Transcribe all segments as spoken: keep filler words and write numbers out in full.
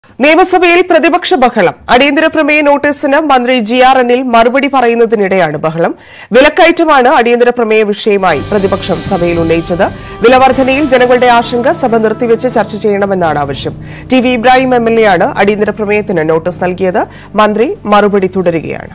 നിയമസഭയിൽ പ്രതിപക്ഷ ബഹളം. അടിയന്തര പ്രമേയ നോട്ടീസിന് മന്ത്രി ജി ആർ അനിൽ മറുപടി പറയുന്നതിനിടെയാണ് ബഹളം. വിലക്കയറ്റമാണ് അടിയന്തര പ്രമേയ വിഷയമായി പ്രതിപക്ഷം സഭയിൽ ഉന്നയിച്ചത്. വിലവർദ്ധനയിൽ ജനങ്ങളുടെ ആശങ്ക സഭ നിർത്തിവെച്ച് ചർച്ച ചെയ്യണമെന്നാണ് ആവശ്യം. T V Ibrahim M L A ആണ് അടിയന്തര പ്രമേയത്തിന് നോട്ടീസ് നൽകിയത്. മന്ത്രി മറുപടി തുടരുകയാണ്.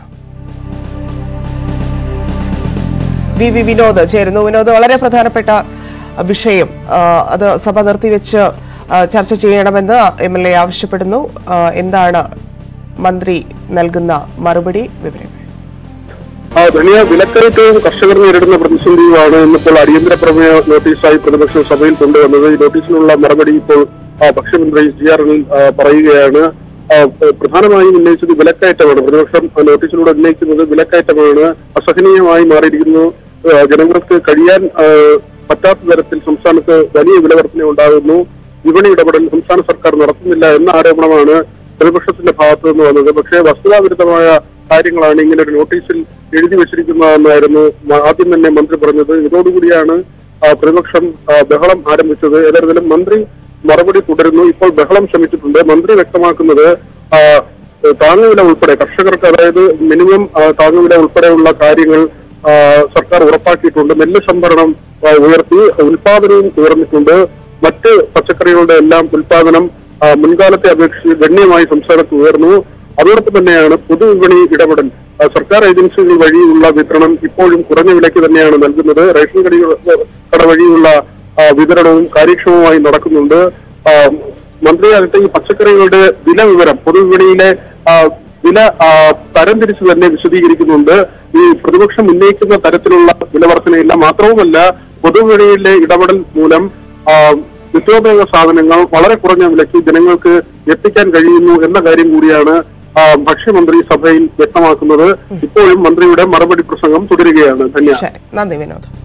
വി വി വിനോദ് ചേരുന്നു. വിനോദ്, വളരെ പ്രധാനപ്പെട്ട വിഷയം, അത് സഭ നിർത്തിവെച്ച് ചർച്ച ചെയ്യണമെന്ന് എം എൽ എ ആവശ്യപ്പെടുന്നു. എന്താണ് മന്ത്രി നൽകുന്ന മറുപടി? വിവരങ്ങൾ. വലിയ വിലക്കയറ്റവും കർഷകർ നേരിടുന്ന പ്രതിസന്ധിയുമാണ് ഇന്നിപ്പോൾ അടിയന്തര പ്രമേയ നോട്ടീസായി പ്രതിപക്ഷം സഭയിൽ കൊണ്ടുവന്നത്. ഈ നോട്ടീസിനുള്ള മറുപടി ഇപ്പോൾ ഭക്ഷ്യമന്ത്രി ജി ആർ അനിൽ പറയുകയാണ്. പ്രധാനമായും ഉന്നയിച്ചത് വിലക്കയറ്റമാണ്. പ്രതിപക്ഷം നോട്ടീസിലൂടെ ഉന്നയിക്കുന്നത് വിലക്കയറ്റമാണ്. അസഹനീയമായി മാറിയിരിക്കുന്നു. ജനങ്ങൾക്ക് കഴിയാൻ പറ്റാത്ത തരത്തിൽ സംസ്ഥാനത്ത് വലിയ വിലവർദ്ധന ഉണ്ടാകുന്നു. വിപണി ഇടപെടൽ സംസ്ഥാന സർക്കാർ നടത്തുന്നില്ല എന്ന ആരോപണമാണ് പ്രതിപക്ഷത്തിന്റെ ഭാഗത്തു നിന്ന് വന്നത്. പക്ഷേ വസ്തുതാവിരുദ്ധമായ കാര്യങ്ങളാണ് ഇങ്ങനെ ഒരു നോട്ടീസിൽ എഴുതി വെച്ചിരിക്കുന്നതെന്നായിരുന്നു ആദ്യം തന്നെ മന്ത്രി പറഞ്ഞത്. ഇതോടുകൂടിയാണ് പ്രതിപക്ഷം ബഹളം ആരംഭിച്ചത്. ഏതായാലും മന്ത്രി മറുപടി തുടരുന്നു. ഇപ്പോൾ ബഹളം ശമിച്ചിട്ടുണ്ട്. മന്ത്രി വ്യക്തമാക്കുന്നത് താങ്ങുവില ഉൾപ്പെടെ കർഷകർക്ക്, അതായത് മിനിമം താങ്ങുവില ഉൾപ്പെടെയുള്ള കാര്യങ്ങൾ സർക്കാർ ഉറപ്പാക്കിയിട്ടുണ്ട്. നെല്ല് സംഭരണം ഉയർത്തി, ഉൽപാദനവും ഉയർന്നിട്ടുണ്ട്. മറ്റ് പച്ചക്കറികളുടെ എല്ലാം ഉൽപാദനം മുൻകാലത്തെ അപേക്ഷിച്ച് ഗണ്യമായി സംസ്ഥാനത്ത് ഉയർന്നു. അതോടൊപ്പം തന്നെയാണ് പൊതുവിപണി ഇടപെടൽ. സർക്കാർ ഏജൻസികൾ വഴിയുള്ള വിതരണം ഇപ്പോഴും കുറഞ്ഞ വിലയ്ക്ക് തന്നെയാണ് നൽകുന്നത്. റേഷൻ കട കട വഴിയുള്ള വിതരണവും കാര്യക്ഷമമായി നടക്കുന്നുണ്ട്. മന്ത്രിയാകട്ടെ ഈ പച്ചക്കറികളുടെ വില വിവരം പൊതുവിപണിയിലെ വില തരംതിരിച്ച് തന്നെ വിശദീകരിക്കുന്നുണ്ട്. ഈ പ്രതിപക്ഷം ഉന്നയിക്കുന്ന തരത്തിലുള്ള വില വർധനയില്ല. മാത്രവുമല്ല, പൊതുവിപണിയിലെ ഇടപെടൽ മൂലം നിത്യോപയോഗ സാധനങ്ങൾ വളരെ കുറഞ്ഞ വിലയ്ക്ക് ജനങ്ങൾക്ക് എത്തിക്കാൻ കഴിയുന്നു എന്ന കാര്യം കൂടിയാണ് ഭക്ഷ്യമന്ത്രി സഭയിൽ വ്യക്തമാക്കുന്നത്. ഇപ്പോഴും മന്ത്രിയുടെ മറുപടി പ്രസംഗം തുടരുകയാണ്. ധന്യവാദം. നന്ദി വിനോദ്.